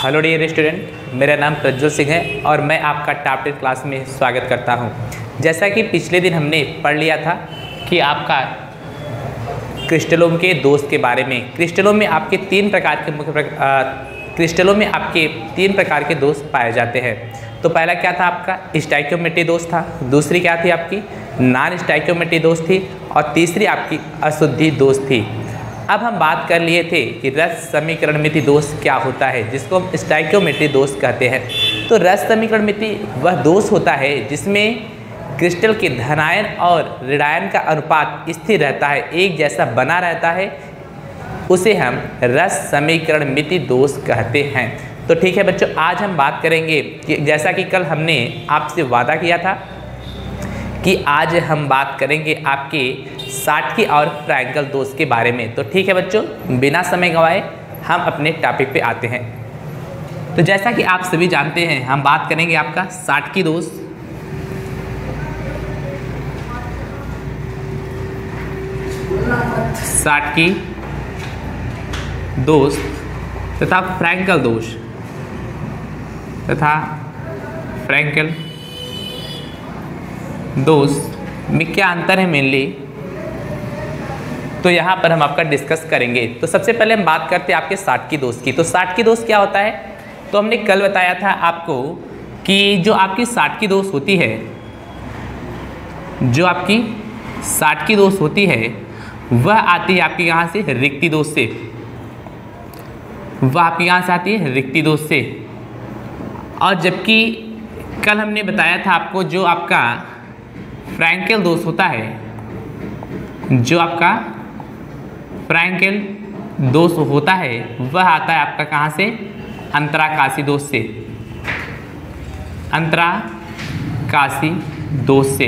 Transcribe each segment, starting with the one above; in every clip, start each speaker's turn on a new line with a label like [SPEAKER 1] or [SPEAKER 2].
[SPEAKER 1] Hello dear student, मेरा नाम प्रज्वल सिंह है और मैं आपका टॉप 10 क्लास में स्वागत करता हूं। जैसा कि पिछले दिन हमने पढ़ लिया था कि आपका क्रिस्टलों के दोष के बारे में, क्रिस्टलों में आपके तीन प्रकार के दोष पाए जाते हैं। तो पहला क्या था आपका स्टाइकियोमेट्री दोष था, दूसरी क्या थी आपकी नॉन स्टाइकियोमेट्री दोष थी और तीसरी आपकी अशुद्धि दोष थी। अब हम बात कर लिए थे कि रस समीकरणमिति दोष क्या होता है, जिसको हम स्टाइकियोमेट्री दोष कहते हैं। तो रस समीकरणमिति वह दोष होता है जिसमें क्रिस्टल के धनायन और ऋणायन का अनुपात स्थिर रहता है, एक जैसा बना रहता है, उसे हम रस समीकरणमिति दोष कहते हैं। तो ठीक है बच्चों, आज हम बात करेंगे कि जैसा कि कल हमने आपसे वादा किया था कि आज हम बात करेंगे आपके साटकी और फ्रैंकल दोष के बारे में। तो ठीक है बच्चों, बिना समय गंवाए हम अपने टॉपिक पे आते हैं। तो जैसा कि आप सभी जानते हैं, हम बात करेंगे आपका साटकी दोष, साटकी दोष तथा फ्रैंकल दोष तथा फ्रैंकल दोष में क्या अंतर है मेनली, तो यहाँ पर हम आपका डिस्कस करेंगे। तो सबसे पहले हम बात करते हैं आपके साटकी दोष की। तो साटकी दोष क्या होता है, तो हमने कल बताया था आपको कि जो आपकी साटकी दोष होती है, जो आपकी साटकी दोष होती है वह आती है आपके यहाँ से रिक्ति दोष से, वह आपके यहाँ से आती है रिक्ति दोष से। और जबकि कल हमने बताया था आपको जो आपका फ्रैंकल दोष होता है, जो आपका फ्रैंकल दोष होता है वह आता है आपका कहाँ से, अंतराकाशी दोष से, अंतराकाशी दोष से।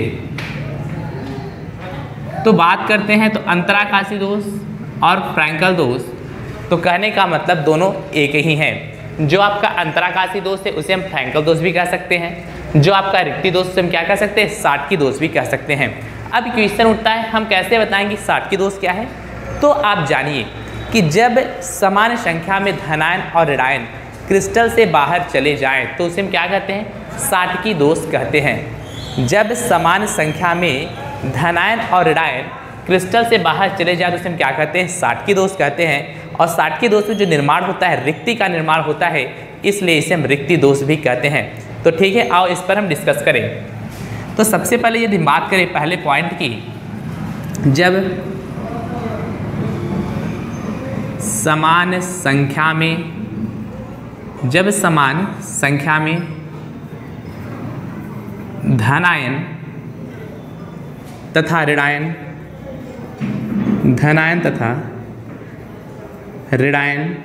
[SPEAKER 1] तो बात करते हैं तो अंतराकाशी दोष और फ्रैंकल दोष, तो कहने का मतलब दोनों एक ही हैं। जो आपका अंतराकाशी दोष है उसे हम फ्रैंकल दोष भी कह सकते हैं, जो आपका रिक्ति दोष से हम क्या कह सकते हैं, साटकी दोष भी कह सकते हैं। अब क्वेश्चन उठता है, हम कैसे बताएंगे साटकी दोष क्या है। तो आप जानिए कि जब समान संख्या में धनायन और ऋणायन क्रिस्टल से बाहर चले जाएं तो उसे हम क्या कहते हैं, साटकी दोष कहते हैं। जब समान संख्या में धनायन और ऋणायन क्रिस्टल से बाहर चले जाए तो उसे हम क्या कहते हैं, साटकी दोष कहते हैं। और साटकी दोष में जो निर्माण होता है, रिक्ति का निर्माण होता है, इसलिए इसे हम रिक्ति दोष भी कहते हैं। तो ठीक है, आओ इस पर हम डिस्कस करें। तो सबसे पहले यदि बात करें पहले पॉइंट की, जब समान संख्या में धनायन तथा ऋणायन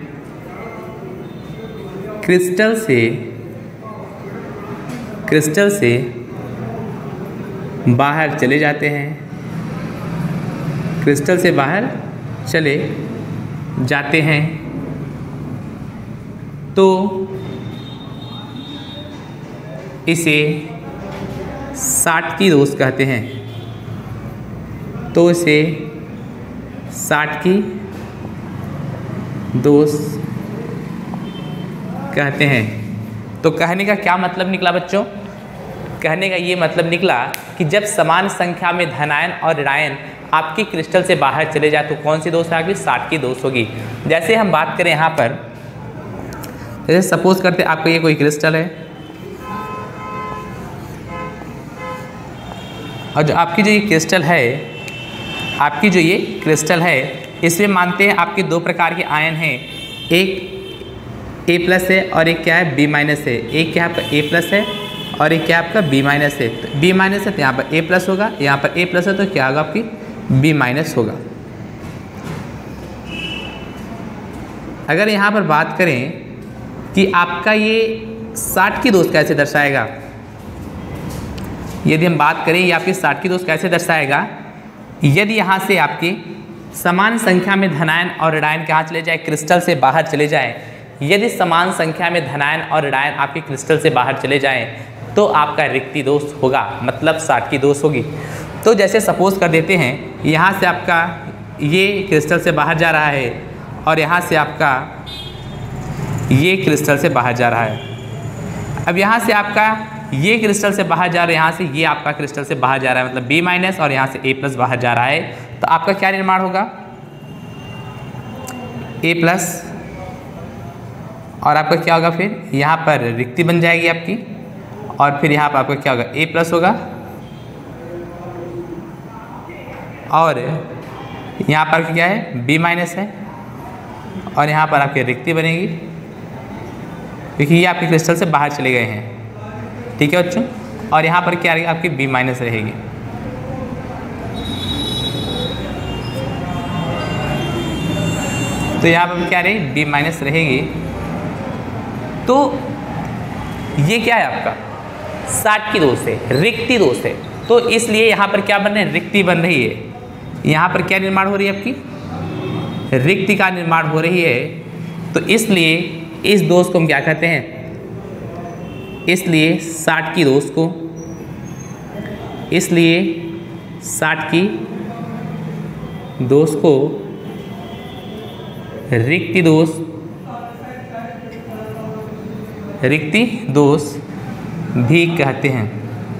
[SPEAKER 1] क्रिस्टल से बाहर चले जाते हैं, क्रिस्टल से बाहर चले जाते हैं, तो इसे साटकी दोष कहते हैं। तो इसे साटकी दोष कहते हैं। तो कहने का क्या मतलब निकला बच्चों, कहने का ये मतलब निकला कि जब समान संख्या में धनायन और ऋणायन आपकी क्रिस्टल से बाहर चले जाए तो कौन सी दोष आएगी, साटकी दोष होगी। जैसे हम बात करें यहाँ पर, जैसे सपोज करते आपको ये कोई क्रिस्टल है और जो आपकी जो ये क्रिस्टल है, इसमें मानते हैं आपके दो प्रकार के आयन हैं, एक A+ है और एक क्या है, B- है। एक क्या आपका A+ है और एक क्या आपका B- है। तो B- है तो यहाँ पर A+ होगा, यहाँ पर A+ है तो क्या होगा आपकी B- होगा। अगर यहाँ पर बात करें कि आपका ये साटकी दोष कैसे दर्शाएगा, यदि हम बात करें ये आपके साटकी दोष कैसे दर्शाएगा, यदि यहाँ से आपके समान संख्या में धनायन और ऋणायन कहाँ चले जाए, क्रिस्टल से बाहर चले जाए। यदि समान संख्या में धनायन और ऋणायन आपके क्रिस्टल से बाहर चले जाएं तो आपका रिक्ति दोष होगा, मतलब साटकी दोष होगी। तो जैसे सपोज कर देते हैं, यहाँ से आपका ये क्रिस्टल से बाहर जा रहा है और यहाँ से आपका ये क्रिस्टल से बाहर जा रहा है। अब यहाँ से आपका ये क्रिस्टल से बाहर जा रहा है, यहाँ से ये आपका क्रिस्टल से बाहर जा रहा है, मतलब B- और यहाँ से A+ बाहर जा रहा है। तो आपका क्या निर्माण होगा, A+, और आपका क्या होगा, फिर यहाँ पर रिक्ति बन जाएगी आपकी, और फिर यहाँ पर आपका क्या होगा, A+ होगा, और यहाँ पर क्या है, B- है, और यहाँ पर आपकी रिक्ति बनेगी क्योंकि ये आपके क्रिस्टल से बाहर चले गए हैं। ठीक है बच्चों, और यहाँ पर क्या रहेगी, आपकी B- रहेगी। तो यहाँ पर क्या रहेगी, B- रहेगी। तो ये क्या है आपका, 60 की दोष है, रिक्ति दोष है। तो इसलिए यहाँ पर क्या बन रहे हैं, रिक्ति बन रही है। यहाँ पर क्या निर्माण हो रही है, आपकी रिक्ति का निर्माण हो रही है। तो इसलिए इस दोष को हम क्या कहते हैं, इसलिए 60 की दोष को, इसलिए 60 की दोष को रिक्ति दोष, रिक्ति दोष भी कहते हैं।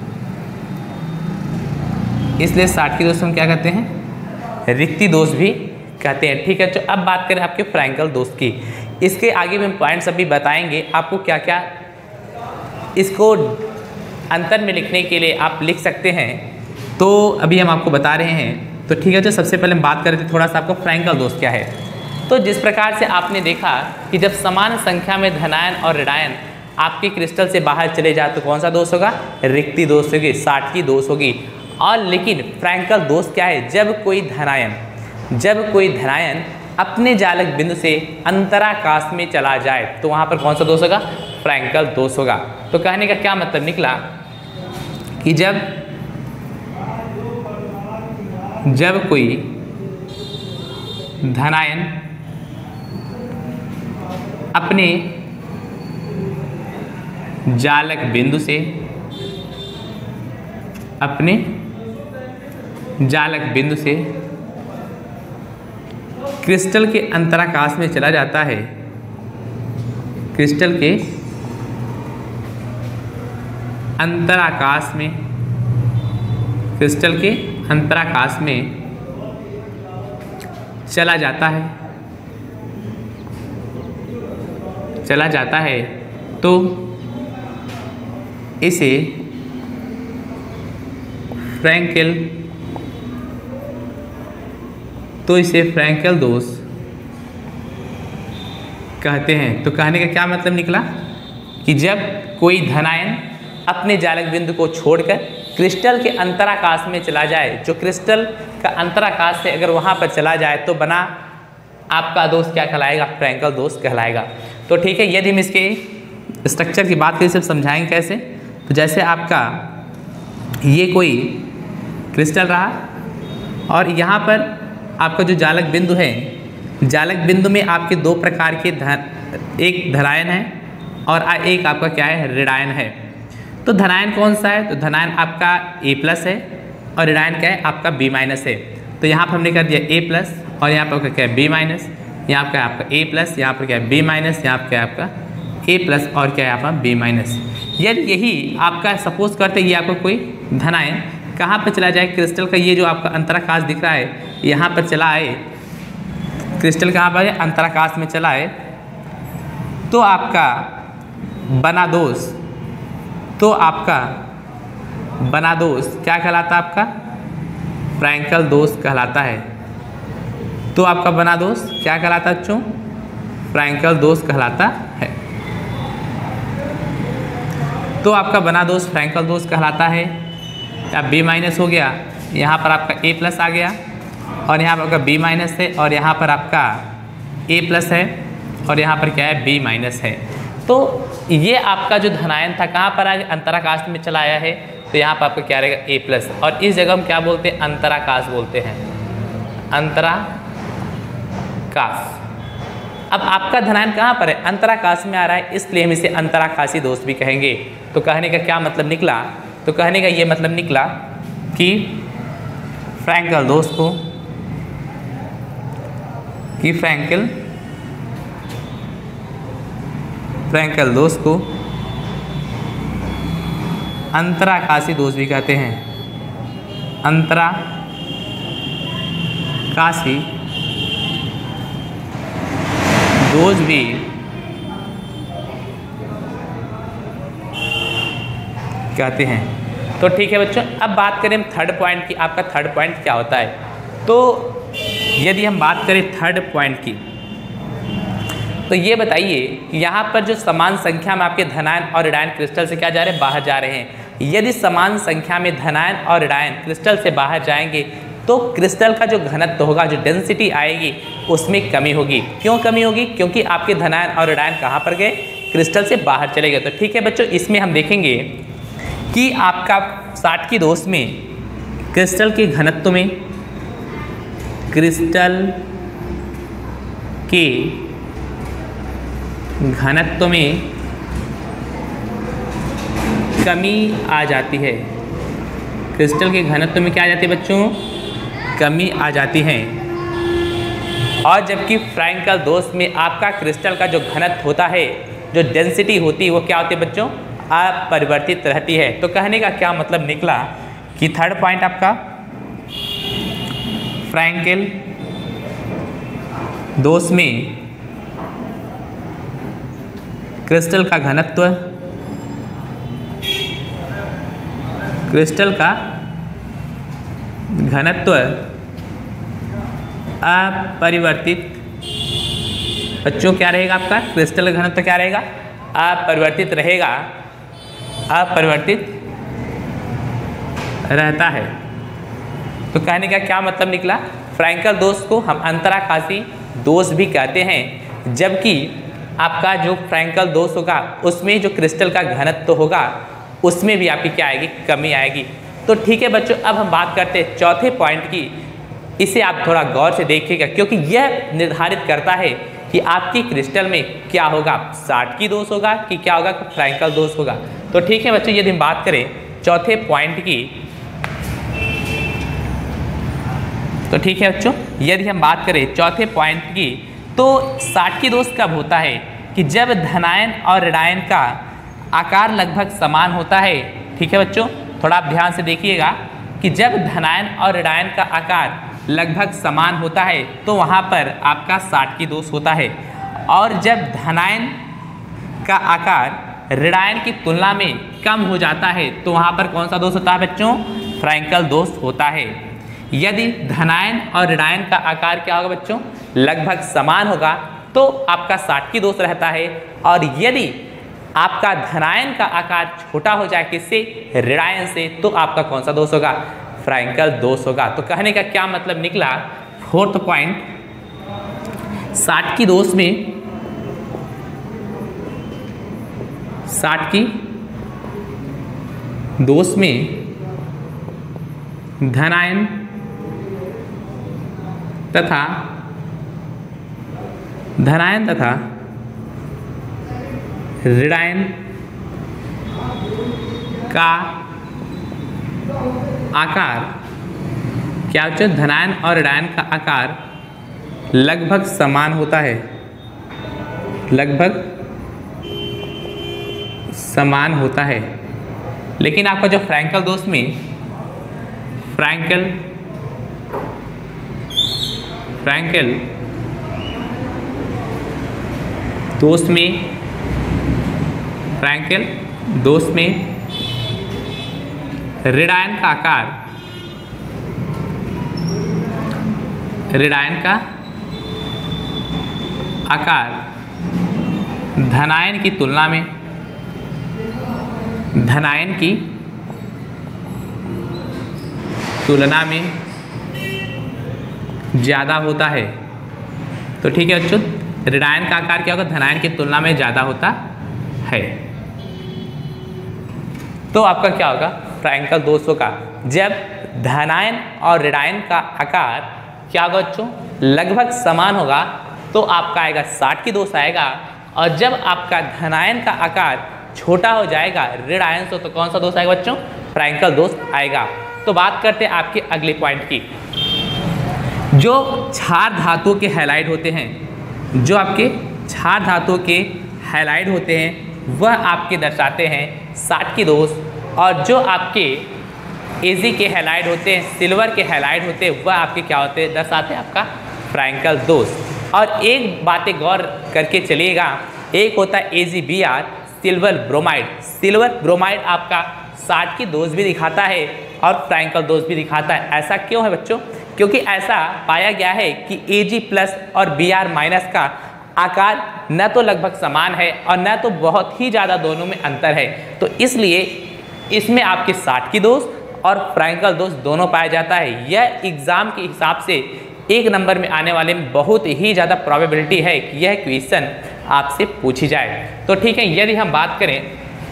[SPEAKER 1] इसलिए 60 की दोष हम क्या कहते हैं, रिक्ति दोष भी कहते हैं। ठीक है, तो अब बात करें आपके फ्रैंकल दोष की। इसके आगे में पॉइंट्स अभी बताएंगे आपको क्या क्या इसको अंतर में लिखने के लिए आप लिख सकते हैं। तो अभी हम आपको बता रहे हैं। तो ठीक है, तो सबसे पहले हम बात करते हैं थोड़ा सा आपका फ्रैंकल दोष क्या है। तो जिस प्रकार से आपने देखा कि जब समान संख्या में धनायन और ऋणायन आपके क्रिस्टल से बाहर चले जाए तो कौन सा दोष होगा, रिक्ति दोष होगी, 60 की दोष होगी। और लेकिन फ्रैंकल दोष क्या है, जब कोई धनायन अपने जालक बिंदु से अंतराकाश में चला जाए तो वहाँ पर कौन सा दोष होगा, फ्रैंकल दोष होगा। तो कहने का क्या मतलब निकला कि जब कोई धनायन अपने जालक बिंदु से क्रिस्टल के अंतराकाश में चला जाता है, क्रिस्टल के अंतराकाश में चला जाता है तो इसे फ्रैंकल दोष कहते हैं। तो कहने का क्या मतलब निकला कि जब कोई धनायन अपने जालक बिंदु को छोड़कर क्रिस्टल के अंतराकाश में चला जाए, जो क्रिस्टल का अंतराकाश से अगर वहाँ पर चला जाए तो बना आपका दोष क्या कहलाएगा, फ्रैंकल दोष कहलाएगा। तो ठीक है, यदि हम इसके स्ट्रक्चर की बात करें, सिर्फ समझाएंगे कैसे। तो जैसे आपका ये कोई क्रिस्टल रहा और यहाँ पर आपका जो जालक बिंदु है, जालक बिंदु में आपके दो प्रकार के एक धनायन है और एक आपका क्या है, ऋणायन है। तो धनायन कौन सा है, तो धनायन आपका A+ है और ऋणायन क्या है, आपका B- है। तो यहाँ पर हमने कर दिया A+ और यहाँ पर क्या है, B-, यहाँ पर आपका A+, यहाँ पर क्या है B-, यहाँ पर क्या है आपका A+ और क्या है आपका B-। यदि यही आपका सपोज करते ये आपको कोई धनायन कहाँ पर चला जाए, क्रिस्टल का ये जो आपका अंतराकाश दिख रहा है यहाँ पर चला आए, क्रिस्टल कहाँ पर है, अंतराकाश में चला आए, तो आपका बना दोष क्या कहलाता है, आपका फ्रैंकल दोष कहलाता है। तो आपका बना दोष क्या कहलाता है बच्चों, फ्रैंकल दोष कहलाता है। तो आपका बना दोष फ्रैंकल दोष कहलाता है। अब B- हो गया, यहाँ पर आपका A+ आ गया और यहाँ पर आपका B- है और यहाँ पर आपका A+ है और यहाँ पर क्या है, B- है। तो ये आपका जो धनायन था कहाँ पर आगे, अंतराकाश में चला आया है। तो यहाँ पर आपका क्या रहेगा, A+, और इस जगह हम क्या बोलते हैं, अंतराकाश बोलते हैं, अंतराकाश। अब आपका धनायन कहाँ पर है, अंतराकाश में आ रहा है, इसलिए हम इसे अंतराकाशी दोष भी कहेंगे। तो कहने का क्या मतलब निकला, तो कहने का ये मतलब निकला कि फ्रैंकल दोष को, फ्रैंकल दोष को अंतराकाशी दोष भी कहते हैं। अंतराकाशी दोष भी कहते हैं। तो ठीक है बच्चों, अब बात करें हम थर्ड पॉइंट की। आपका थर्ड पॉइंट क्या होता है? तो यदि हम बात करें थर्ड पॉइंट की, तो ये बताइए कि यहाँ पर जो समान संख्या में आपके धनायन और ऋणायन क्रिस्टल से क्या जा रहे हैं? बाहर जा रहे हैं। यदि समान संख्या में धनायन और ऋणायन क्रिस्टल से बाहर जाएंगे तो क्रिस्टल का जो घनत्व होगा, जो डेंसिटी आएगी, उसमें कमी होगी। क्यों कमी होगी? क्योंकि आपके धनायन और ऋणायन कहाँ पर गए? क्रिस्टल से बाहर चले गए। तो ठीक है बच्चों, इसमें हम देखेंगे कि आपका साटकी दोष में क्रिस्टल के घनत्व में कमी आ जाती है। क्रिस्टल के घनत्व में क्या आ जाती है बच्चों? कमी आ जाती है। और जबकि फ्रैंकल दोष में आपका क्रिस्टल का जो घनत्व होता है, जो डेंसिटी होती है, वो क्या होती है बच्चों? अपरिवर्तित रहती है। तो कहने का क्या मतलब निकला कि थर्ड पॉइंट आपका फ्रैंकल दोष में क्रिस्टल का घनत्व अपरिवर्तित, बच्चों क्या रहेगा आपका? क्रिस्टल का घनत्व क्या रहेगा? अपरिवर्तित रहेगा, अपरिवर्तित रहता है। तो कहने का क्या मतलब निकला? फ्रैंकल दोष को हम अंतराकाशी दोष भी कहते हैं, जबकि आपका जो फ्रैंकल दोष होगा उसमें जो क्रिस्टल का घनत्व होगा उसमें भी आपकी क्या आएगी? कमी आएगी। तो ठीक है बच्चों, अब हम बात करते हैं चौथे पॉइंट की। इसे आप थोड़ा गौर से देखिएगा, क्योंकि यह निर्धारित करता है कि आपकी क्रिस्टल में क्या होगा? साटकी दोष होगा कि क्या होगा? फ्रैंकल दोष होगा। तो ठीक है बच्चों, यदि हम बात करें चौथे पॉइंट की, तो ठीक है बच्चों, यदि हम बात करें चौथे पॉइंट की, तो साटकी दोष कब होता है? कि जब धनायन और ऋणायन का आकार लगभग समान होता है। ठीक है बच्चों, थोड़ा आप ध्यान से देखिएगा कि जब धनायन और ऋणायन का आकार लगभग समान होता है तो वहाँ पर आपका साटकी दोष होता है। और जब धनायन का आकार ऋणायन की तुलना में कम हो जाता है तो वहाँ पर कौन सा दोष होता है बच्चों? फ्रैंकल दोष होता है। यदि धनायन और ऋणायन का आकार क्या होगा बच्चों? लगभग समान होगा तो आपका साटकी दोष रहता है। और यदि आपका धनायन का आकार छोटा हो जाए किससे? ऋणायन से, तो आपका कौन सा दोष होगा? फ्रैंकल दोष होगा। तो कहने का क्या मतलब निकला? फोर्थ पॉइंट, साटकी दोष में धनायन तथा ऋणायन का आकार क्या होता है? धनायन और ऋणायन का आकार लगभग समान होता है, लगभग समान होता है। लेकिन आपका जो फ्रैंकल दोष में फ्रैंकल दोष में ऋणायन का आकार धनायन की तुलना में ज़्यादा होता है। तो ठीक है बच्चों, ऋणायन का आकार क्या होगा? धनायन की तुलना में ज़्यादा होता है। तो आपका क्या होगा? फ्रैंकल दोष होगा। जब धनायन और ऋणायन का आकार क्या होगा बच्चों? लगभग समान होगा तो आपका आएगा साटकी दोष आएगा। और जब आपका धनायन का आकार छोटा हो जाएगा ऋणायन से, तो कौन सा दोष आएगा बच्चों? फ्रैंकल दोष आएगा। तो बात करते हैं आपके अगले पॉइंट की। जो क्षार धातुओं के हैलाइड होते हैं, जो आपके क्षार धातुओं के हैलाइड होते हैं वह आपके दर्शाते हैं 60 की दोष, और जो आपके एजी के हैलाइड होते हैं, सिल्वर के हैलाइड होते हैं, वह आपके क्या होते हैं, दर्शाते हैं आपका फ्रैंकल दोष। और एक बातें गौर करके चलिएगा, एक होता है AgBr silver bromide. Silver bromide आपका 60 की दोष भी दिखाता है और फ्रैंकल दोष भी दिखाता है। ऐसा क्यों है बच्चों? क्योंकि ऐसा पाया गया है कि Ag+ और Br- का आकार न तो लगभग समान है और न तो बहुत ही ज़्यादा दोनों में अंतर है, तो इसलिए इसमें आपके 60 की दोष और फ्रैंकल दोष दोनों पाया जाता है। यह एग्जाम के हिसाब से 1 नंबर में आने वाले में बहुत ही ज़्यादा प्रोबेबिलिटी है कि यह क्वेश्चन आपसे पूछी जाए। तो ठीक है, यदि हम बात करें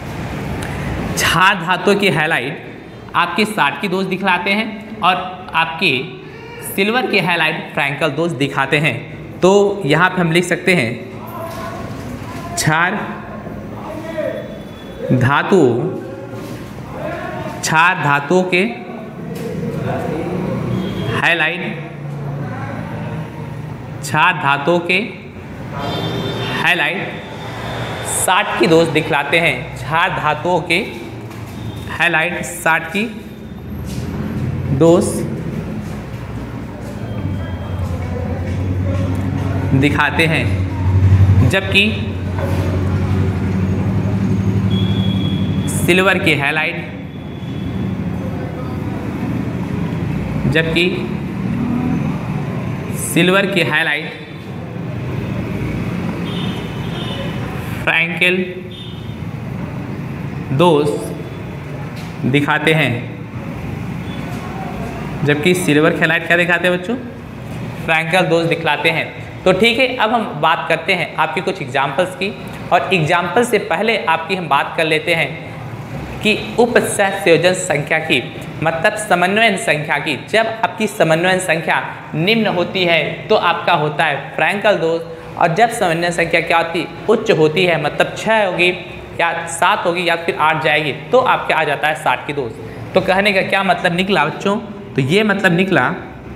[SPEAKER 1] क्षार धातु के हैलाइड आपके 60 की दोष दिखलाते हैं और आपके सिल्वर के हैलाइड फ्रैंकल दोष दिखाते हैं। तो यहाँ पे हम लिख सकते हैं क्षार धातु के हैलाइड, क्षार धातु के हैलाइड 60 की दोष दिखलाते हैं। क्षार धातुओं के हैलाइड 60 की दोष दिखाते हैं, जबकि सिल्वर के हैलाइड फ्रैंकल दोष दिखाते हैं। जबकि सिल्वर के हैलाइड क्या दिखाते हैं बच्चों? फ्रैंकल दोष दिखलाते हैं। तो ठीक है, अब हम बात करते हैं आपकी कुछ एग्जाम्पल्स की, और एग्जाम्पल से पहले आपकी हम बात कर लेते हैं कि उपसहसंयोजन संख्या की, मतलब समन्वयन संख्या की। जब आपकी समन्वयन संख्या निम्न होती है तो आपका होता है फ्रैंकल दोष, और जब समन्वयन संख्या क्या होती है, उच्च होती है, मतलब 6 होगी या 7 होगी या फिर 8 जाएगी, तो आपके आ जाता है 60 की दोष। तो कहने का क्या मतलब निकला बच्चों? तो ये मतलब निकला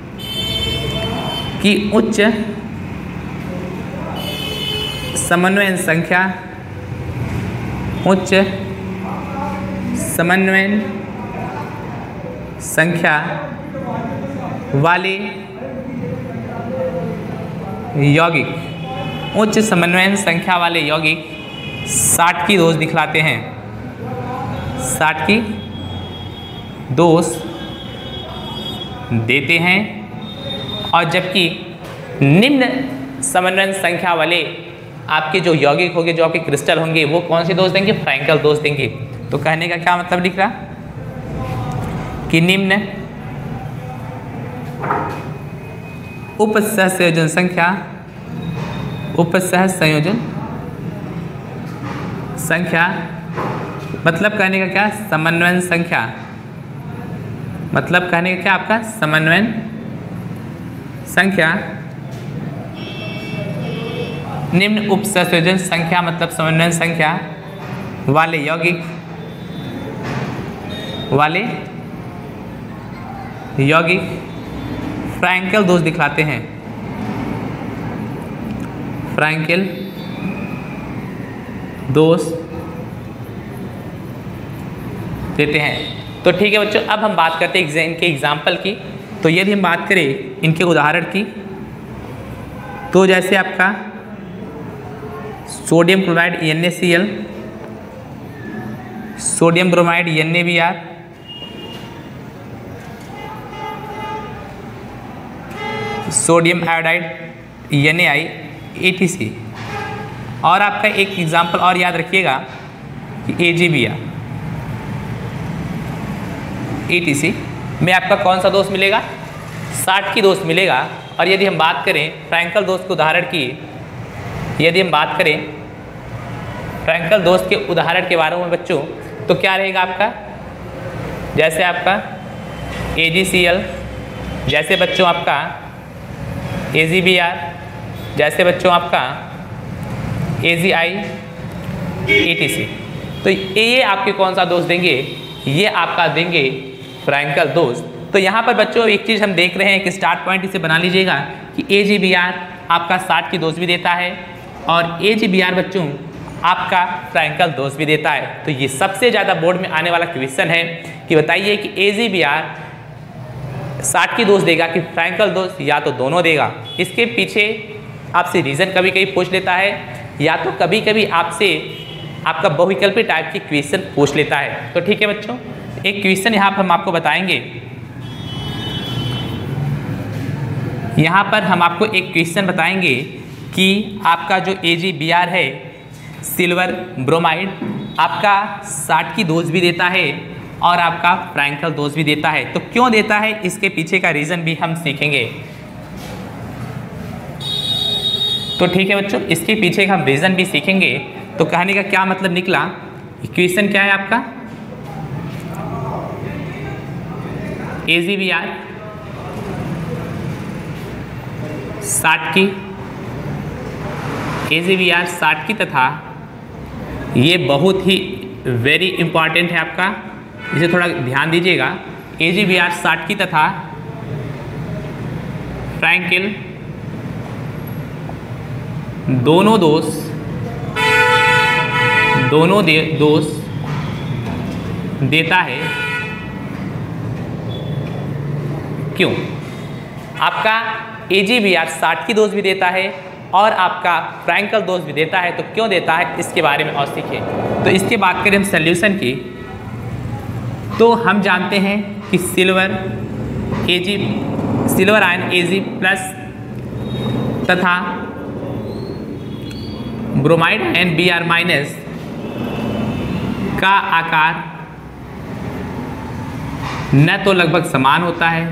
[SPEAKER 1] कि उच्च समन्वयन संख्या वाले यौगिक, उच्च समन्वयन संख्या वाले यौगिक 60 की दोष दिखलाते हैं, 60 की दोष देते हैं। और जबकि निम्न समन्वयन संख्या वाले आपके जो यौगिक होंगे, जो आपके क्रिस्टल होंगे, वो कौन से दोष देंगे? फ्रैंकल दोष देंगे। तो कहने का क्या मतलब लिख रहा कि निम्न उपसहसंयोजन संख्या, मतलब कहने का क्या? समन्वयन संख्या, मतलब कहने का क्या आपका? समन्वयन संख्या, निम्न उपसहसंयोजन संख्या मतलब समन्वयन संख्या वाले यौगिक फ्रैंकल दोष दिखलाते हैं, फ्रैंकल दोष देते हैं। तो ठीक है बच्चों, अब हम बात करते हैं इनके एग्जाम्पल की। तो यदि हम बात करें इनके उदाहरण की, तो जैसे आपका sodium chloride NaCl, sodium bromide NaBr, sodium iodide NaI ATC। और आपका एक एग्जाम्पल और याद रखिएगा कि AgBr ATC में आपका कौन सा दोष मिलेगा? 60 की दोष मिलेगा। और यदि हम बात करें फ्रैंकल दोष के उदाहरण की, यदि हम बात करें फ्रैंकल दोष के उदाहरण के बारे में बच्चों, तो क्या रहेगा आपका? जैसे आपका AgCl, जैसे बच्चों आपका AgBr, जैसे बच्चों आपका AgI ATC। तो ये आपके कौन सा दोष देंगे? ये आपका देंगे फ्रैंकल दोष। तो यहाँ पर बच्चों एक चीज़ हम देख रहे हैं कि स्टार्ट पॉइंट इसे बना लीजिएगा कि AgBr आपका 60 की दोष भी देता है, और AgBr बच्चों आपका फ्रैंकल दोष भी देता है। तो ये सबसे ज़्यादा बोर्ड में आने वाला क्वेश्चन है कि बताइए कि AGBR 60 की दोष देगा कि फ्रैंकल दोष, या तो दोनों देगा। इसके पीछे आपसे रीज़न कभी कभी पूछ लेता है, या तो कभी कभी आपसे आपका बहुविकल्पी टाइप की क्वेश्चन पूछ लेता है। तो ठीक है बच्चों, एक क्वेश्चन यहाँ पर हम आपको बताएंगे। यहाँ पर हम आपको एक क्वेश्चन बताएंगे कि आपका जो AGBR है सिल्वर ब्रोमाइड आपका 60 की डोज भी देता है और आपका फ्रैंकल डोज भी देता है। तो क्यों देता है, इसके पीछे का रीज़न भी हम सीखेंगे। तो ठीक है बच्चों, इसके पीछे का हम रीज़न भी सीखेंगे। तो कहने का क्या मतलब निकला, क्वेश्चन क्या है आपका, AGBR 60 की तथा ये बहुत ही वेरी इंपॉर्टेंट है आपका, इसे थोड़ा ध्यान दीजिएगा। AGBR 60 की तथा फ्रैंकल दोनों दोष देता है। क्यों? आपका AGBR 60 की डोज भी देता है और आपका फ्रैंकल डोज भी देता है। तो क्यों देता है, इसके बारे में और सीखें। तो इसकी बात करें हम सॉल्यूशन की, तो हम जानते हैं कि सिल्वर आयन Ag प्लस तथा ब्रोमाइड आयन Br माइनस का आकार न तो लगभग समान होता है,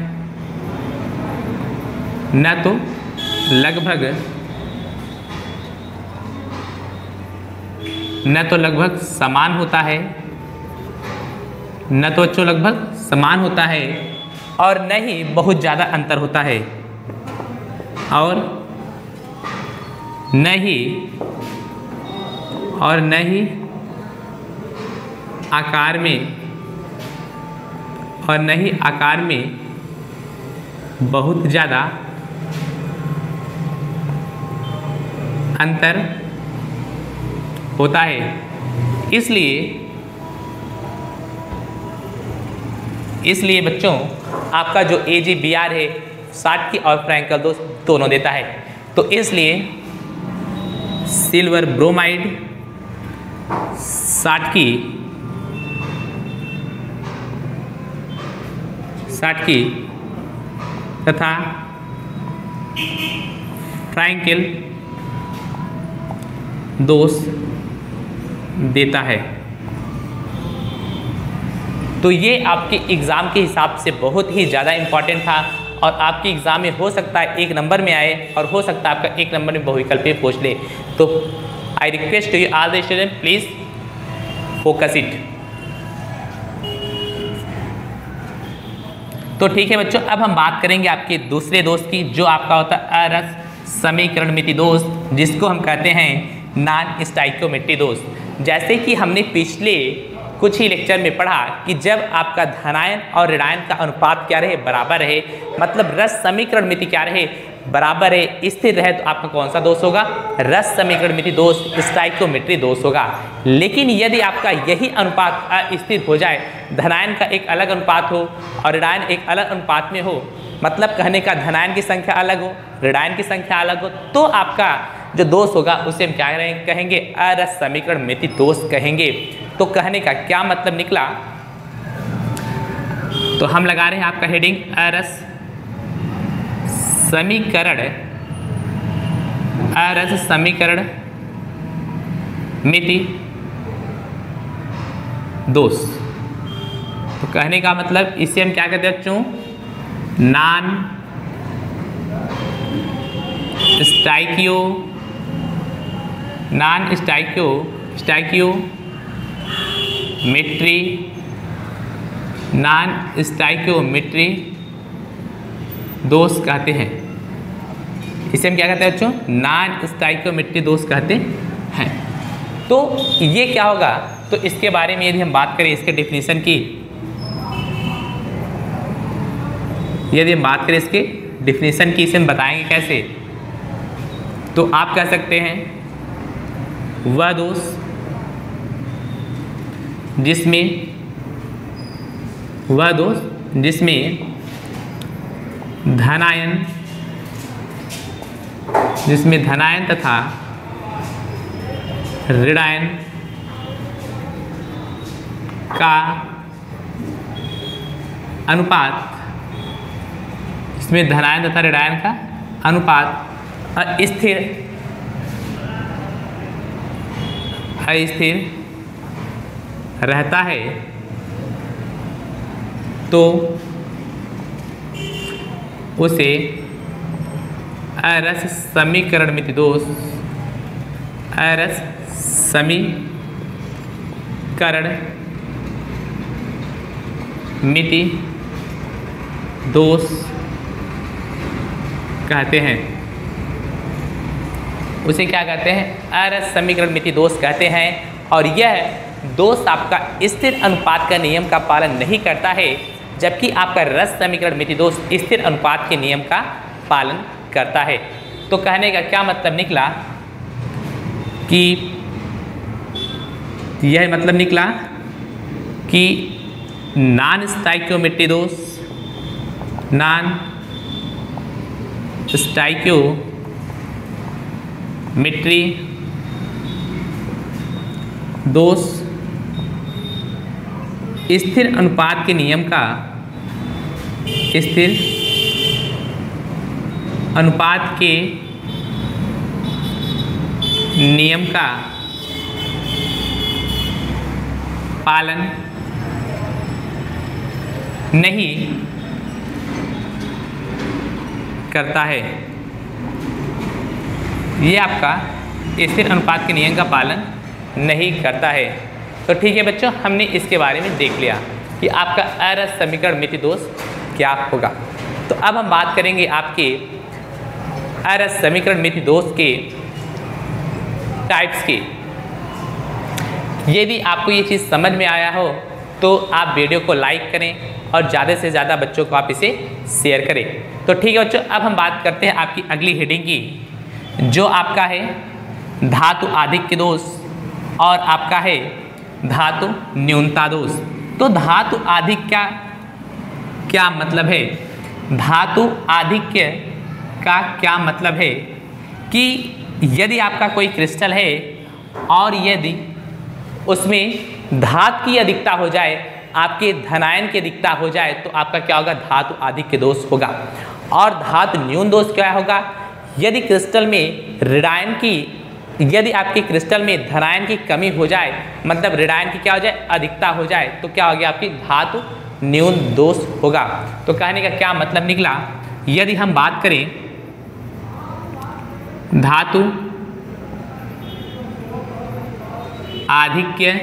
[SPEAKER 1] न तो लगभग समान होता है, न तो बच्चों लगभग समान होता है और न ही बहुत ज़्यादा अंतर होता है, और न ही आकार में बहुत ज़्यादा अंतर होता है। इसलिए बच्चों आपका जो AGBR है 60 की और फ्रैंकल दोष दोनों देता है। तो इसलिए सिल्वर ब्रोमाइड 60 की तथा फ्रैंकल दोष देता है। तो ये आपके एग्ज़ाम के हिसाब से बहुत ही ज़्यादा इम्पॉर्टेंट था और आपके एग्ज़ाम में हो सकता है 1 नंबर में आए और हो सकता है आपका 1 नंबर में बहुविकल्पी पूछ ले। तो I request to you all the student, please focus it. तो ठीक है बच्चों, अब हम बात करेंगे आपके दूसरे दोस्त की, जो आपका होता है अरस समीकरणमिति दोष, जिसको हम कहते हैं नॉन स्टोइकियोमेट्रिक दोष। जैसे कि हमने पिछले कुछ ही लेक्चर में पढ़ा कि जब आपका धनायन और ऋणायन का अनुपात क्या रहे, बराबर रहे, मतलब रस समीकरणमिति क्या रहे, बराबर है, स्थिर रहे, तो आपका कौन सा दोष होगा, रस समीकरणमिति दोष, स्टोइकियोमेट्रिक दोष होगा। लेकिन यदि आपका यही अनुपात अस्थिर हो जाए, धनायन का एक अलग अनुपात हो और ऋणायन एक अलग अनुपात में हो, मतलब कहने का धनायन की संख्या अलग हो, ऋणायन की संख्या अलग हो, तो आपका जो दोष होगा उसे हम क्या कहेंगे, अरस समीकरणमिति दोष कहेंगे। तो कहने का क्या मतलब निकला, तो हम लगा रहे हैं आपका हेडिंग अरस समीकरण मिति दोष। तो कहने का मतलब इसे हम क्या कहते हैं बच्चों, नॉन स्टोइकियोमेट्री दोष कहते हैं। इसे हम क्या कहते हैं बच्चों, नॉन स्टोइकियोमेट्री दोष कहते हैं। तो ये क्या होगा, तो इसके बारे में यदि हम बात करें, इसके डेफिनेशन की, यदि हम बात करें इसके डेफिनेशन की, इसे हम बताएंगे कैसे। तो आप कह सकते हैं वह दोष जिसमें वह दोष जिसमें धनायन तथा ऋणायन का अनुपात, इसमें धनायन तथा ऋणायन का अनुपात अस्थिर रहता है तो उसे अरस समीकरण मिति दोष कहते हैं। उसे क्या कहते हैं? अरस समीकरण मिति दोष कहते हैं। और यह दोष आपका स्थिर अनुपात का नियम का पालन नहीं करता है, जबकि आपका रस समीकरण मिति दोष स्थिर अनुपात के नियम का पालन करता है। तो कहने का क्या मतलब निकला कि यह मतलब निकला कि नॉन स्टाइकियोमेट्री दोष स्थिर अनुपात के नियम का पालन नहीं करता है। ये आपका स्थिर अनुपात के नियम का पालन नहीं करता है। तो ठीक है बच्चों, हमने इसके बारे में देख लिया कि आपका अरस समीकरण मिति दोष क्या होगा। तो अब हम बात करेंगे आपके अरस समीकरण मिति दोष के टाइप्स की। यदि आपको ये चीज़ समझ में आया हो तो आप वीडियो को लाइक करें और ज़्यादा से ज़्यादा बच्चों को आप इसे शेयर करें। तो ठीक है बच्चों, अब हम बात करते हैं आपकी अगली हेडिंग की, जो आपका है धातु आधिक्य दोष और आपका है धातु न्यूनता दोष। तो धातु आधिक्य क्या मतलब है? धातु आधिक्य का क्या मतलब है कि यदि आपका कोई क्रिस्टल है और यदि उसमें धातु की अधिकता हो जाए, आपके धनायन की अधिकता हो जाए, तो आपका क्या होगा? धातु आधिक्य दोष होगा। और धातु न्यून दोष क्या होगा? यदि क्रिस्टल में ऋणायन की, यदि आपके क्रिस्टल में धनायन की कमी हो जाए, मतलब ऋणायन की क्या हो जाए? अधिकता हो जाए, तो क्या होगी? आपकी धातु न्यून दोष होगा। तो कहने का क्या मतलब निकला? यदि हम बात करें धातु आधिक्य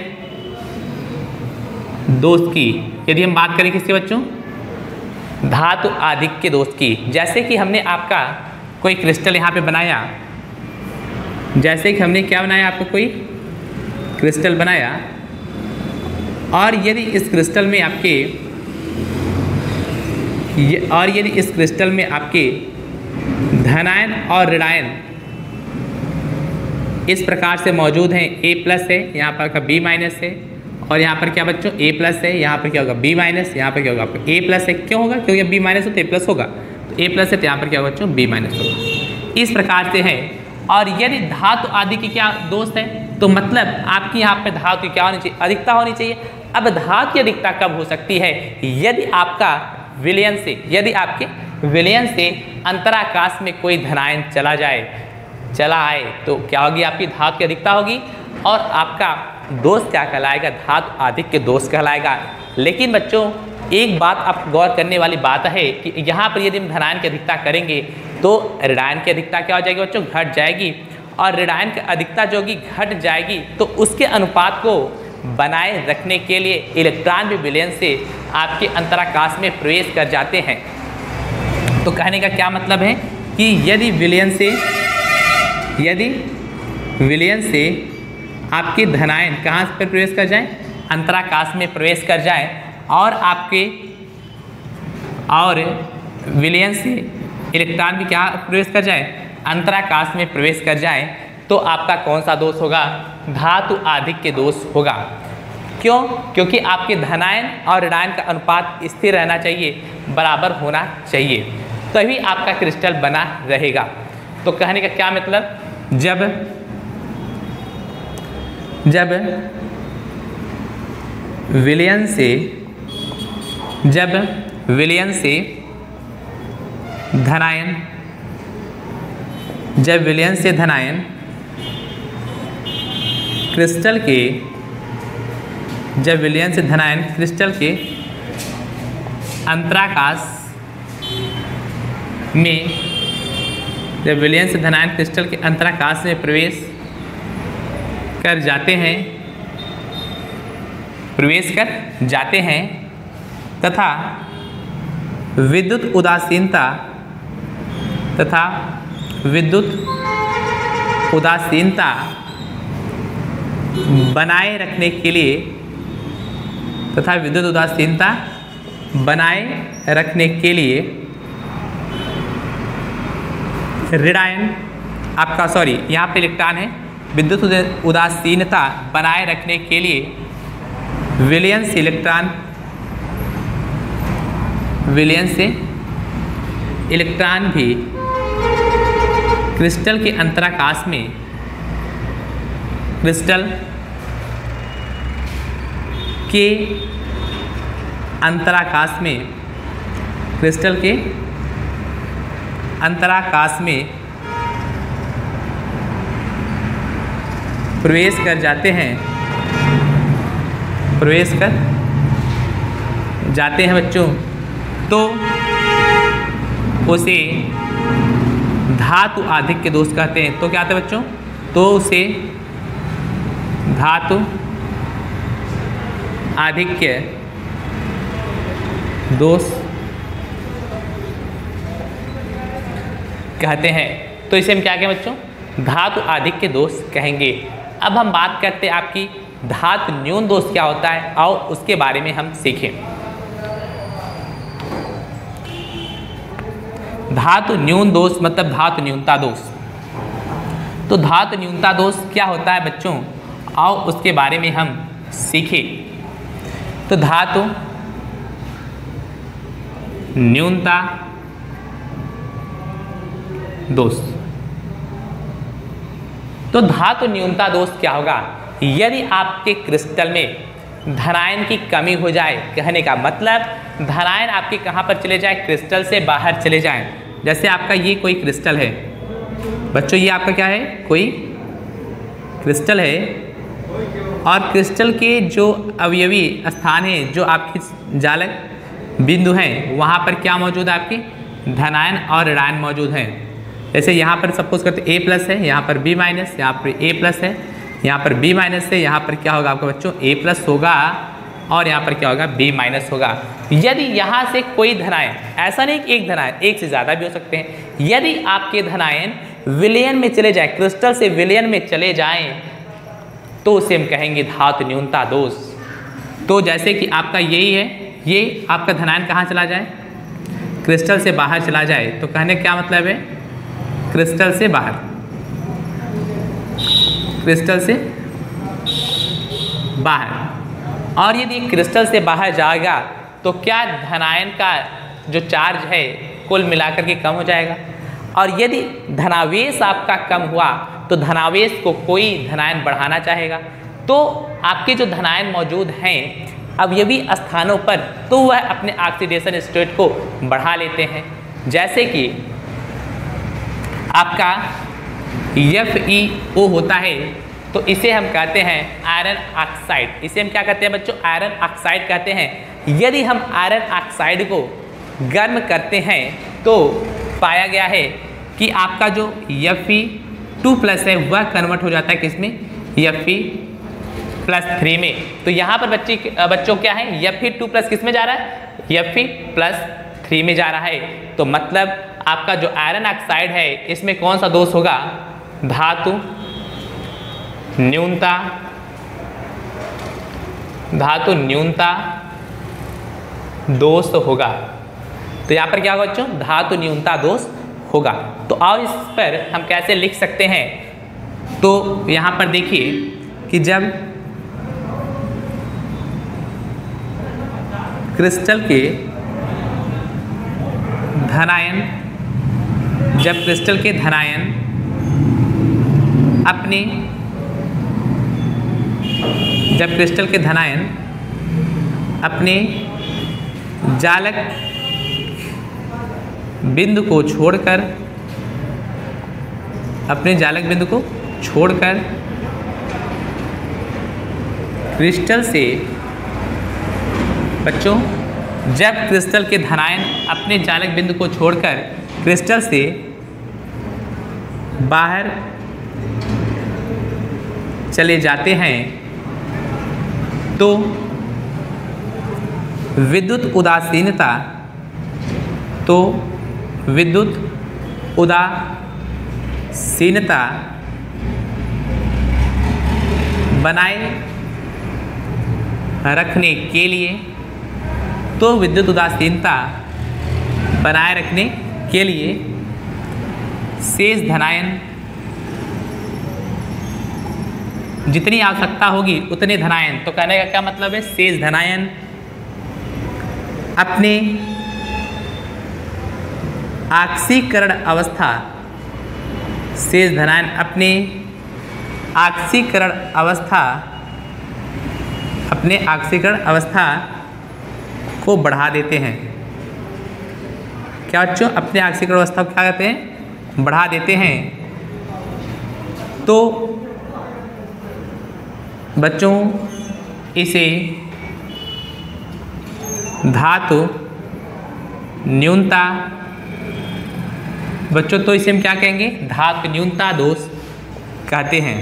[SPEAKER 1] दोष की, यदि हम बात करें किसके बच्चों? धातु आधिक्य दोष की। जैसे कि हमने आपका कोई क्रिस्टल यहाँ पे बनाया, जैसे कि हमने क्या बनाया? आपको कोई क्रिस्टल बनाया और यदि इस क्रिस्टल में आपके धनायन और ऋणायन इस प्रकार से मौजूद हैं, A प्लस है, यहाँ पर का B माइनस है, और यहाँ पर क्या बच्चों? A प्लस है, यहाँ पर क्या होगा? B माइनस, यहाँ पर क्या होगा? आपका A प्लस है। क्यों होगा? क्योंकि B माइनस है तो A प्लस होगा, तो A प्लस है तो यहाँ पर क्या होगा बच्चों? B माइनस होगा। इस प्रकार से है। और यदि धातु आदि की क्या दोष है, तो मतलब आपकी यहाँ पे धातु की क्या होनी चाहिए? अधिकता होनी चाहिए। अब धातु की अधिकता कब हो सकती है? यदि आपका विलयन से, यदि आपके विलयन से अंतराकाश में कोई धनायन चला आए, तो क्या होगी? आपकी धातु की अधिकता होगी और आपका दोष क्या कहलाएगा? धातु आधिक्य दोष कहलाएगा। लेकिन बच्चों एक बात आप गौर करने वाली बात है कि यहाँ पर यदि हम धनायन की अधिकता करेंगे तो ऋणायन की अधिकता क्या हो जाएगी बच्चों? घट जाएगी। और ऋणायन की अधिकता जो होगी घट जाएगी, तो उसके अनुपात को बनाए रखने के लिए इलेक्ट्रॉन भी विलयन से आपके अंतराकाश में प्रवेश कर जाते हैं। तो कहने का क्या मतलब है कि यदि विलयन से आपके धनायन कहाँ पर प्रवेश कर जाए? अंतराकाश में प्रवेश कर जाए, और विलयन से इलेक्ट्रॉन भी क्या प्रवेश कर जाए? अंतराकाश में प्रवेश कर जाए, तो आपका कौन सा दोष होगा? धातु आधिक्य दोष होगा। क्यों? क्योंकि आपके धनायन और ऋणायन का अनुपात स्थिर रहना चाहिए, बराबर होना चाहिए, तभी आपका क्रिस्टल बना रहेगा। तो कहने का क्या मतलब, जब विलयन से धनायन क्रिस्टल के अंतराकाश में प्रवेश कर जाते हैं तथा विद्युत उदासीनता बनाए रखने के लिए ऋणायन आपका यहाँ पे इलेक्ट्रॉन है, विद्युत उदासीनता बनाए रखने के लिए विलयन से इलेक्ट्रॉन भी क्रिस्टल के अंतराकाश में प्रवेश कर जाते हैं बच्चों, तो उसे धातु आधिक्य दोष कहते हैं। तो क्या होता है बच्चों, तो उसे धातु आधिक्य दोष कहते हैं। तो इसे हम क्या कहें बच्चों, धातु आधिक्य दोष कहेंगे। अब हम बात करते हैं आपकी धातु न्यून दोष क्या होता है, आओ उसके बारे में हम सीखें। धातु न्यून दोष मतलब धातु न्यूनता दोष। तो धातु न्यूनता दोष क्या होता है बच्चों, आओ उसके बारे में हम सीखें। तो धातु न्यूनता दोष, तो धातु न्यूनता दोष क्या होगा, यदि आपके क्रिस्टल में धनायन की कमी हो जाए, कहने का मतलब धनायन आपके कहाँ पर चले जाए, क्रिस्टल से बाहर चले जाएं। जैसे आपका ये कोई क्रिस्टल है बच्चों, ये आपका क्या है, कोई क्रिस्टल है, और क्रिस्टल के जो अवयवी स्थान है, जो आपकी जालक बिंदु हैं, वहाँ पर क्या मौजूद है, आपकी धनायन और ऋणायन मौजूद हैं। जैसे यहाँ पर सपोज करते A प्लस है, यहाँ पर B माइनस, यहाँ पर A प्लस है, यहाँ पर B माइनस है, यहाँ पर क्या होगा आपका बच्चों A प्लस होगा, और यहाँ पर क्या होगा B माइनस होगा। यदि यहाँ से कोई धनायन, ऐसा नहीं कि एक धनायन, एक से ज़्यादा भी हो सकते हैं, यदि आपके धनायन विलयन में चले जाए, क्रिस्टल से विलयन में चले जाएं, तो उसे हम कहेंगे धातु न्यूनता दोष। तो जैसे कि आपका यही है, ये आपका धनायन कहाँ चला जाए, क्रिस्टल से बाहर चला जाए, तो कहने क्या मतलब है, क्रिस्टल से बाहर, क्रिस्टल से बाहर। और यदि क्रिस्टल से बाहर जाएगा तो क्या धनायन का जो चार्ज है कुल मिलाकर के कम हो जाएगा, और यदि धनावेश आपका कम हुआ तो धनावेश को कोई धनायन बढ़ाना चाहेगा, तो आपके जो धनायन मौजूद हैं अवयवी स्थानों पर, तो वह अपने ऑक्सीडेशन स्टेट को बढ़ा लेते हैं। जैसे कि आपका FeO होता है, तो इसे हम कहते हैं आयरन ऑक्साइड। इसे हम क्या कहते हैं बच्चों, आयरन ऑक्साइड कहते हैं। यदि हम आयरन ऑक्साइड को गर्म करते हैं तो पाया गया है कि आपका जो Fe2+ है वह कन्वर्ट हो जाता है किसमें, Fe+3 में। तो यहाँ पर बच्चों क्या है, Fe2+ किस में जा रहा है, Fe+3 में जा रहा है। तो मतलब आपका जो आयरन ऑक्साइड है इसमें कौन सा दोष होगा, धातु न्यूनता दोष होगा। तो यहाँ पर क्या होगा बच्चों, धातु न्यूनता दोष होगा। तो आओ इस पर हम कैसे लिख सकते हैं, तो यहाँ पर देखिए कि जब क्रिस्टल के धनायन, जब क्रिस्टल के धनायन अपने जालक बिंदु को छोड़कर क्रिस्टल से, बच्चों जब क्रिस्टल के धनायन अपने जालक बिंदु को छोड़कर क्रिस्टल से बाहर चले जाते हैं तो विद्युत उदासीनता बनाए रखने के लिए शेष धनायन, जितनी आवश्यकता होगी उतने धनायन, तो कहने का क्या मतलब है, शेष धनायन अपने आक्सीकरण अवस्था को बढ़ा देते हैं। क्या बच्चों, अपने आक्सीकरण अवस्था को क्या कहते हैं, बढ़ा देते हैं। तो बच्चों इसे धातु न्यूनता, बच्चों तो इसे हम क्या कहेंगे, धातु न्यूनता दोष कहते हैं।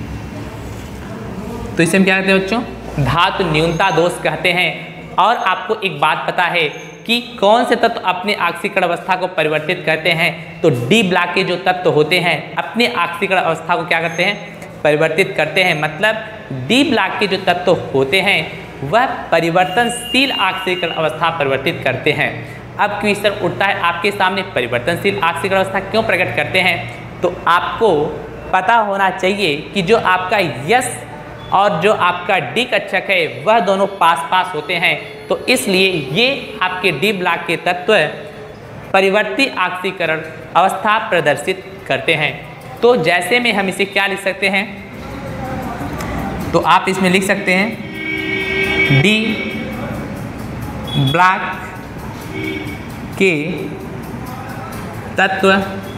[SPEAKER 1] तो इसे हम क्या कहते हैं बच्चों, धातु न्यूनता दोष कहते हैं। और आपको एक बात पता है कि कौन से तत्व अपने आक्सीकरण अवस्था को परिवर्तित करते हैं, तो डी ब्लॉक के जो तत्व होते हैं अपने आक्सीकरण अवस्था को क्या करते हैं, परिवर्तित करते हैं। मतलब डी ब्लॉक के जो तत्व होते हैं वह परिवर्तनशील आक्सीकरण अवस्था परिवर्तित करते हैं। अब क्वेश्चन उठता है आपके सामने, परिवर्तनशील आक्सीकरण अवस्था क्यों प्रकट करते हैं, तो आपको पता होना चाहिए कि जो आपका यस और जो आपका डी कक्षक है वह दोनों पास पास होते हैं, तो इसलिए ये आपके डी ब्लॉक के तत्व परिवर्ती आक्सीकरण अवस्था प्रदर्शित करते हैं। तो जैसे में हम इसे क्या लिख सकते हैं, तो आप इसमें लिख सकते हैं डी ब्लॉक के तत्व,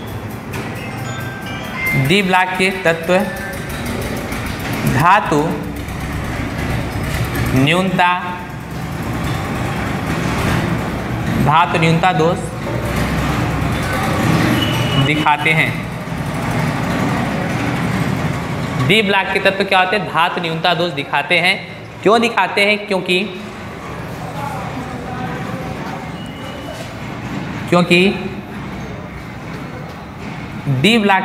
[SPEAKER 1] धातु न्यूनता दोष दिखाते हैं। डी ब्लॉक के तत्व क्या होते हैं, धातु न्यूनता दोष दिखाते हैं। क्यों दिखाते हैं, क्योंकि डी ब्लॉक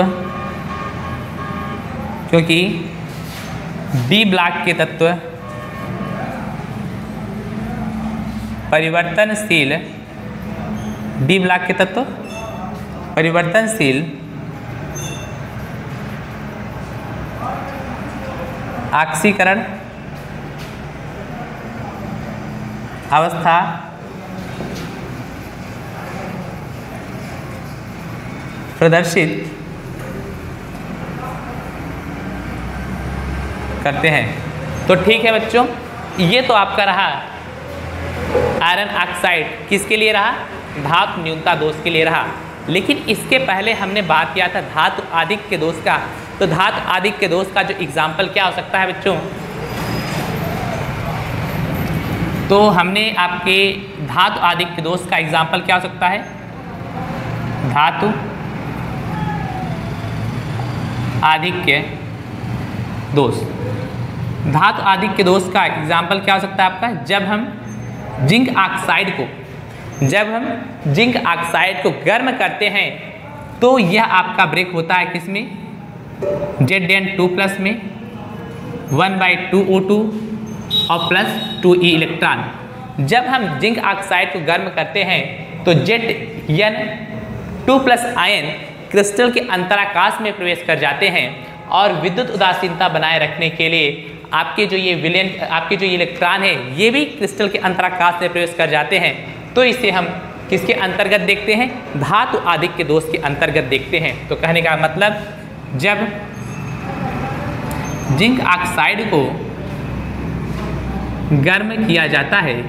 [SPEAKER 1] के तत्व परिवर्तनशील, आक्सीकरण अवस्था प्रदर्शित करते हैं। तो ठीक है बच्चों, ये तो आपका रहा आयरन ऑक्साइड, किसके लिए रहा, धातु न्यूनता दोष के लिए रहा। लेकिन इसके पहले हमने बात किया था धातु आधिक्य दोष का। तो धातु आधिक्य दोष का जो एग्जाम्पल क्या हो सकता है बच्चों, तो हमने आपके धातु आधिक्य दोष का एग्जाम्पल क्या हो सकता है, धातु आधिक्य दोष। धातु आधिक्य दोष का एग्जाम्पल क्या हो सकता है आपका, जब हम जिंक ऑक्साइड को गर्म करते हैं तो यह आपका ब्रेक होता है किसमें, Zn2+ में 1/2O2 और +2e इलेक्ट्रॉन। जब हम जिंक ऑक्साइड को गर्म करते हैं तो Zn2+ आयन क्रिस्टल के अंतराकाश में प्रवेश कर जाते हैं और विद्युत उदासीनता बनाए रखने के लिए आपके जो ये विलेन, आपके जो इलेक्ट्रॉन है ये भी क्रिस्टल के अंतराकाश में प्रवेश कर जाते हैं। तो इसे हम किसके अंतर्गत देखते हैं? धातु आधिक्य दोष के अंतर्गत देखते हैं। तो कहने का मतलब जब जिंक ऑक्साइड को गर्म किया जाता है,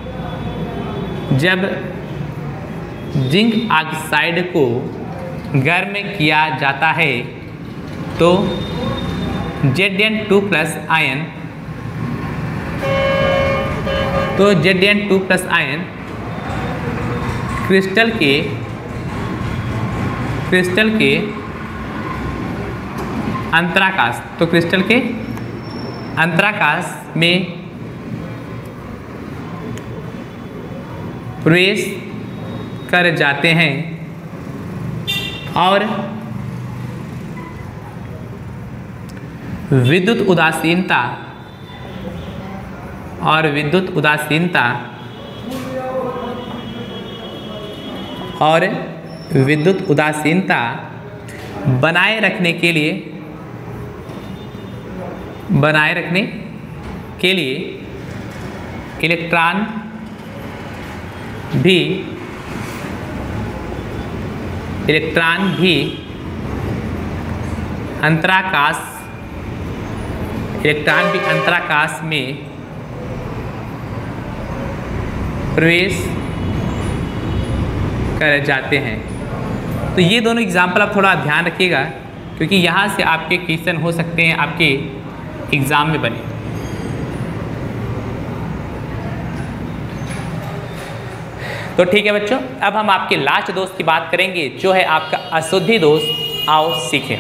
[SPEAKER 1] जब जिंक ऑक्साइड को गर्म किया जाता है तो Zn2 प्लस आयन, तो Zn2 प्लस आयन क्रिस्टल के अंतराकाश, तो क्रिस्टल के अंतराकाश में प्रवेश कर जाते हैं और विद्युत उदासीनता बनाए रखने के लिए इलेक्ट्रॉन भी अंतराकाश में प्रवेश कर जाते हैं। तो ये दोनों एग्जाम्पल आप थोड़ा ध्यान रखिएगा, क्योंकि यहाँ से आपके क्वेश्चन हो सकते हैं आपके एग्जाम में बने। तो ठीक है बच्चों, अब हम आपके लास्ट दोष की बात करेंगे जो है आपका अशुद्धि दोष। आओ सीखें।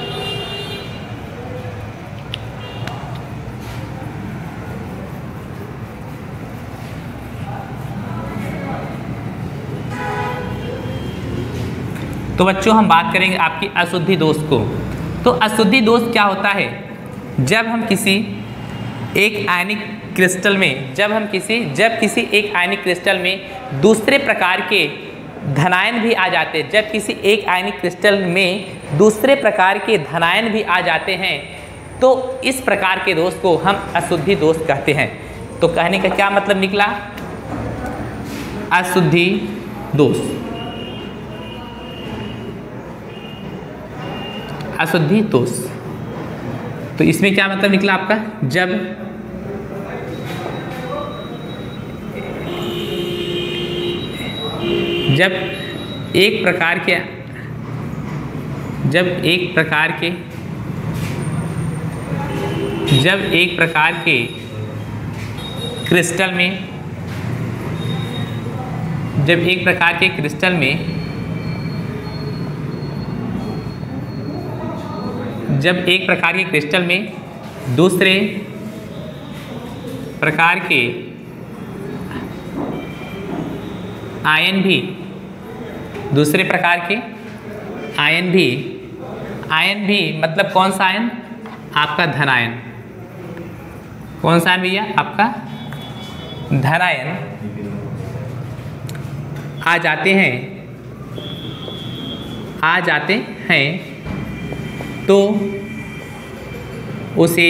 [SPEAKER 1] तो बच्चों हम बात करेंगे आपकी अशुद्धि दोष को। तो अशुद्धि दोष क्या होता है? जब हम किसी एक आयनिक क्रिस्टल में, जब किसी एक आयनिक क्रिस्टल में दूसरे प्रकार के धनायन भी आ जाते हैं, जब किसी एक आयनिक क्रिस्टल में दूसरे प्रकार के धनायन भी आ जाते हैं, तो इस प्रकार के दोष को हम अशुद्धि दोष कहते हैं। तो कहने का क्या मतलब निकला? अशुद्धि दोष, अशुद्धि दोष। तो इसमें क्या मतलब निकला आपका? जब एक प्रकार के क्रिस्टल में, दूसरे प्रकार के आयन भी मतलब कौन सा आयन? आपका धनायन। कौन सा आयन भैया? आपका धनायन आ जाते हैं तो उसे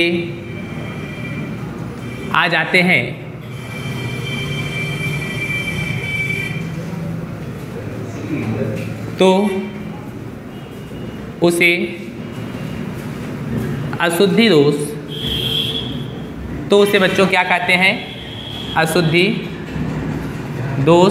[SPEAKER 1] अशुद्धि दोष, तो उसे बच्चों क्या कहते हैं? अशुद्धि दोष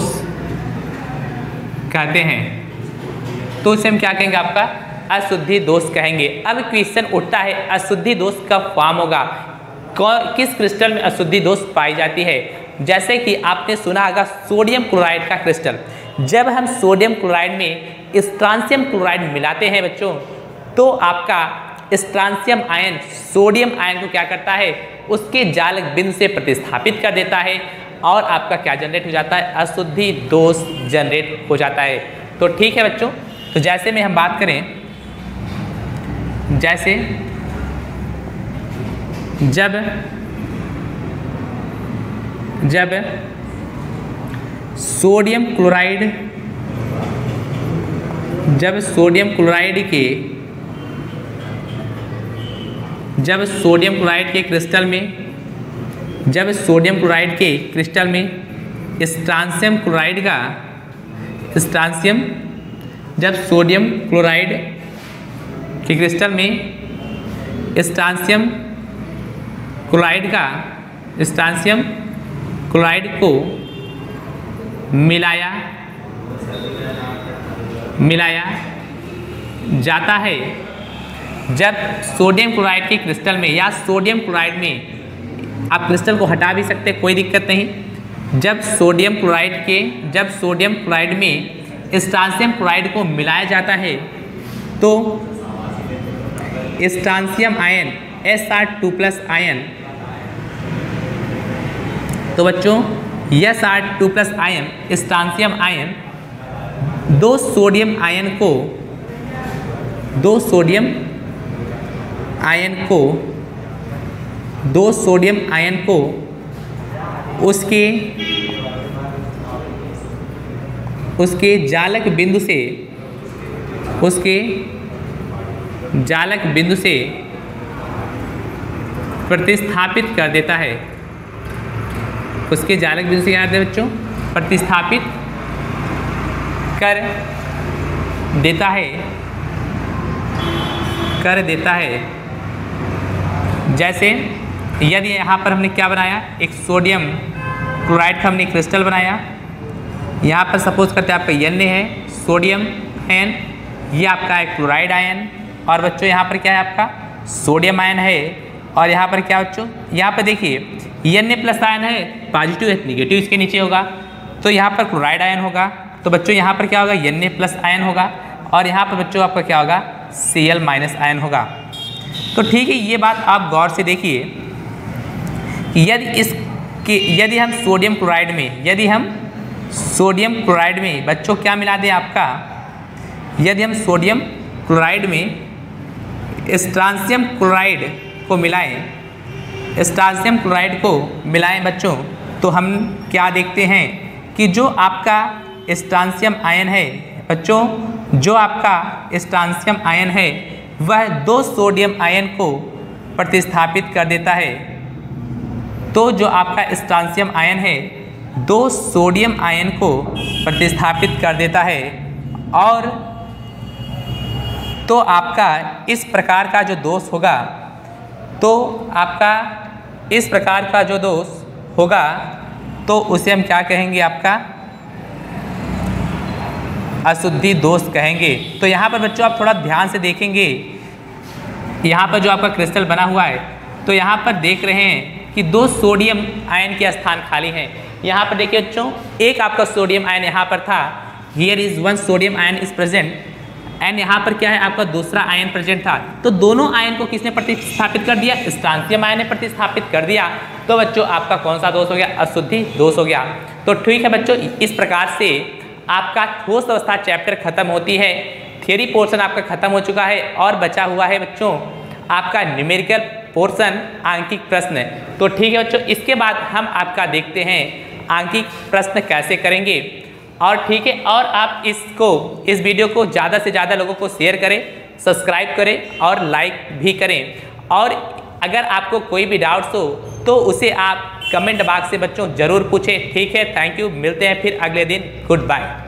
[SPEAKER 1] कहते हैं। तो उसे हम क्या कहेंगे? आपका अशुद्धि दोष कहेंगे। अब क्वेश्चन उठता है अशुद्धि दोष कब फॉर्म होगा, किस क्रिस्टल में अशुद्धि दोष पाई जाती है? जैसे कि आपने सुना होगा सोडियम क्लोराइड का क्रिस्टल। जब हम सोडियम क्लोराइड में स्ट्रांसियम क्लोराइड मिलाते हैं बच्चों, तो आपका स्ट्रांसियम आयन सोडियम आयन को क्या करता है? उसके जालक बिंदु से प्रतिस्थापित कर देता है और आपका क्या जनरेट हो जाता है? अशुद्धि दोष जनरेट हो जाता है। तो ठीक है बच्चों, तो जैसे में हम बात करें, जैसे जब सोडियम क्लोराइड जब सोडियम क्लोराइड के क्रिस्टल में स्ट्रांसियम क्लोराइड का जब सोडियम क्लोराइड के क्रिस्टल में स्ट्रांसियम क्लोराइड को मिलाया जाता है, जब सोडियम क्लोराइड के क्रिस्टल में या सोडियम क्लोराइड में, आप क्रिस्टल को हटा भी सकते हैं, कोई दिक्कत नहीं। जब सोडियम क्लोराइड में स्ट्रांसियम क्लोराइड को मिलाया जाता है तो स्ट्रांसियम आयन Sr2+ आयन, तो बच्चों Sr2+ आयन, स्ट्रांसियम आयन दो सोडियम आयन को उसके जालक बिंदु से प्रतिस्थापित कर देता है। उसके जालक बिंदु से क्या करते हैं बच्चों? प्रतिस्थापित कर देता है। जैसे यदि यहाँ पर हमने क्या बनाया, एक सोडियम क्लोराइड का हमने क्रिस्टल बनाया, यहाँ पर सपोज करते हैं आपका Na है, सोडियम आयन, ये आपका है क्लोराइड आयन, और बच्चों यहाँ पर क्या है आपका सोडियम आयन है, और यहाँ पर क्या बच्चों, यहाँ पर देखिए Na+ आयन है, पॉजिटिव है, निगेटिव इसके नीचे होगा, तो यहाँ पर क्लोराइड आयन होगा, तो बच्चों यहाँ पर क्या होगा Na+ आयन होगा, और यहाँ पर बच्चों आपका क्या होगा Cl- आयन होगा। तो ठीक है, ये बात आप गौर से देखिए, यदि हम सोडियम क्लोराइड में बच्चों क्या मिला दें आपका, यदि हम सोडियम क्लोराइड में स्ट्रांसियम क्लोराइड को मिलाएं बच्चों, तो हम क्या देखते हैं कि जो आपका स्ट्रांसियम आयन है बच्चों, जो आपका स्ट्रांसियम आयन है वह दो सोडियम आयन को प्रतिस्थापित कर देता है। तो जो आपका स्ट्रांसियम आयन है दो सोडियम आयन को प्रतिस्थापित कर देता है, और तो आपका इस प्रकार का जो दोष होगा, तो उसे हम क्या कहेंगे, आपका अशुद्धि दोष कहेंगे। तो यहाँ पर बच्चों आप थोड़ा ध्यान से देखेंगे, यहाँ पर जो आपका क्रिस्टल बना हुआ है, तो यहाँ पर देख रहे हैं कि दो सोडियम आयन के स्थान खाली हैं। यहाँ पर देखिए बच्चों, एक आपका सोडियम आयन यहाँ पर था, here is one sodium ion is present, and यहाँ पर क्या है आपका दूसरा आयन प्रेजेंट था। तो दोनों आयन को किसने प्रतिस्थापित कर दिया? स्ट्रांसियम आयन ने प्रतिस्थापित कर दिया। तो बच्चों आपका कौन सा दोष हो गया? अशुद्धि दोष हो गया। तो ठीक है बच्चों, इस प्रकार से आपका ठोस अवस्था चैप्टर खत्म होती है। थियरी पोर्शन आपका खत्म हो चुका है और बचा हुआ है बच्चों आपका न्यूमेरिकल पोर्शन, आंकिक प्रश्न। तो ठीक है बच्चों, इसके बाद हम आपका देखते हैं आंकिक प्रश्न कैसे करेंगे। और ठीक है, और आप इस वीडियो को ज़्यादा से ज़्यादा लोगों को शेयर करें, सब्सक्राइब करें और लाइक भी करें। और अगर आपको कोई भी डाउट्स हो तो उसे आप कमेंट बॉक्स से बच्चों ज़रूर पूछें। ठीक है, थैंक यू, मिलते हैं फिर अगले दिन। Good bye.